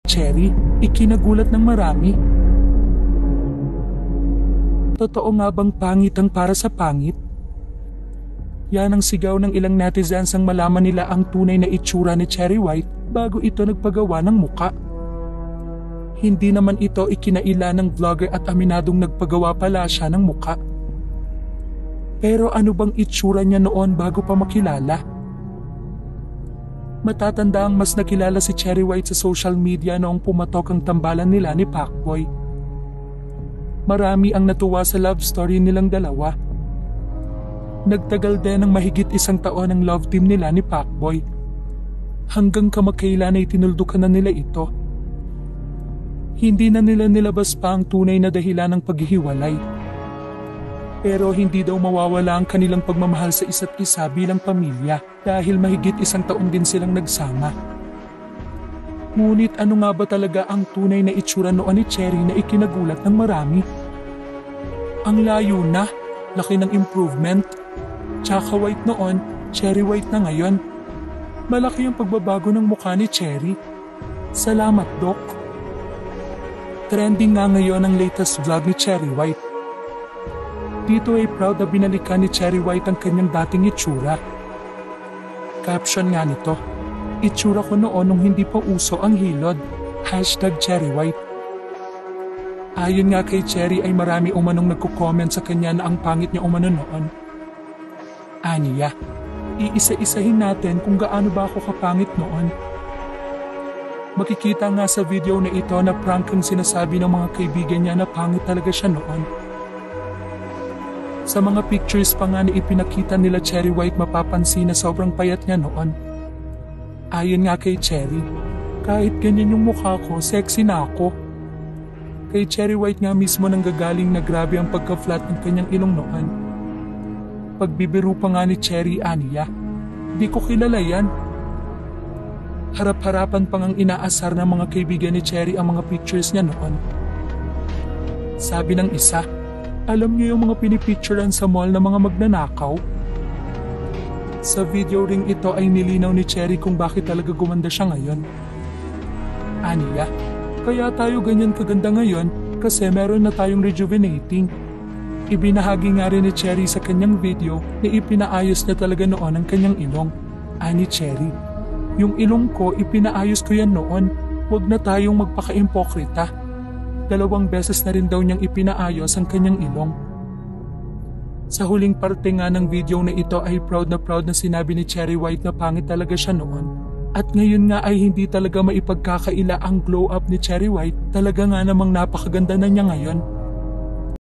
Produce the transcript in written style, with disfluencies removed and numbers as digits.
Cherry, ikinagulat ng marami. Totoo nga bang pangit ang para sa pangit? Yan ang sigaw ng ilang netizens ang malaman nila ang tunay na itsura ni Cherry White bago ito nagpagawa ng muka. Hindi naman ito ikinaila ng vlogger at aminadong nagpagawa pala siya ng muka. Pero ano bang itsura niya noon bago pa makilala? Matatanda ang mas nakilala si Cherry White sa social media noong pumatok ang tambalan nila ni Pacboy. Marami ang natuwa sa love story nilang dalawa. Nagtagal din ng mahigit 1 taon ang love team nila ni Pacboy. Hanggang kamakailan ay tinuldukan na nila ito. Hindi na nila nilabas pa ang tunay na dahilan ng paghihiwalay. Pero hindi daw mawawala ang kanilang pagmamahal sa isa't isa bilang pamilya dahil mahigit 1 taon din silang nagsama. Ngunit ano nga ba talaga ang tunay na itsura noon ni Cherry na ikinagulat ng marami? Ang layo na, laki ng improvement. Tsaka white noon, Cherry White na ngayon. Malaki ang pagbabago ng mukha ni Cherry. Salamat, Doc. Trending nga ngayon ang latest vlog ni Cherry White. Dito ay proud na binalikan ni Cherry White ang kanyang dating itsura. Caption nga nito, "Itsura ko noon nung hindi pa uso ang hilod. #CherryWhite." Ayon nga kay Cherry ay marami umanong nagko-comment sa kanya na ang pangit niya umano noon. Aniya, iisa-isahin natin kung gaano ba ako kapangit noon. Makikita nga sa video na ito na prank ang sinasabi ng mga kaibigan niya na pangit talaga siya noon. Sa mga pictures pa nga na ipinakita nila Cherry White mapapansin na sobrang payat niya noon. Ayon nga kay Cherry, kahit ganyan yung mukha ko, sexy na ako. Kay Cherry White nga mismo nanggagaling na grabe ang pagka-flat ng kanyang ilong noon. Pagbibiro pa nga ni Cherry aniya, "Di ko kilala yan." Harap-harapan pang ang inaasar ng mga kaibigan ni Cherry ang mga pictures niya noon. Sabi ng isa, "Alam niyo yung mga pinipicturean sa mall na mga magnanakaw?" Sa video ring ito ay nilinaw ni Cherry kung bakit talaga gumanda siya ngayon. Aniya, "Kaya tayo ganyan kaganda ngayon kasi meron na tayong rejuvenating." Ibinahagi nga rin ni Cherry sa kanyang video na ipinaayos niya talaga noon ang kanyang ilong. Ani Cherry, "Yung ilong ko ipinaayos ko yan noon, huwag na tayong magpaka-impokrita." 2 beses na rin daw niyang ipinaayos ang kanyang ilong. Sa huling parte nga ng video na ito ay proud na sinabi ni Cherry White na pangit talaga siya noon. At ngayon nga ay hindi talaga maipagkakaila ang glow up ni Cherry White, talaga nga namang napakaganda na niya ngayon.